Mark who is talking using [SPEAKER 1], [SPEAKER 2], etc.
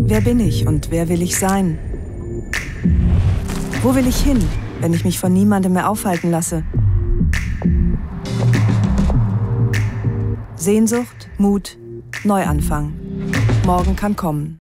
[SPEAKER 1] Wer bin ich und wer will ich sein? Wo will ich hin, wenn ich mich von niemandem mehr aufhalten lasse? Sehnsucht, Mut, Neuanfang. Morgen kann kommen.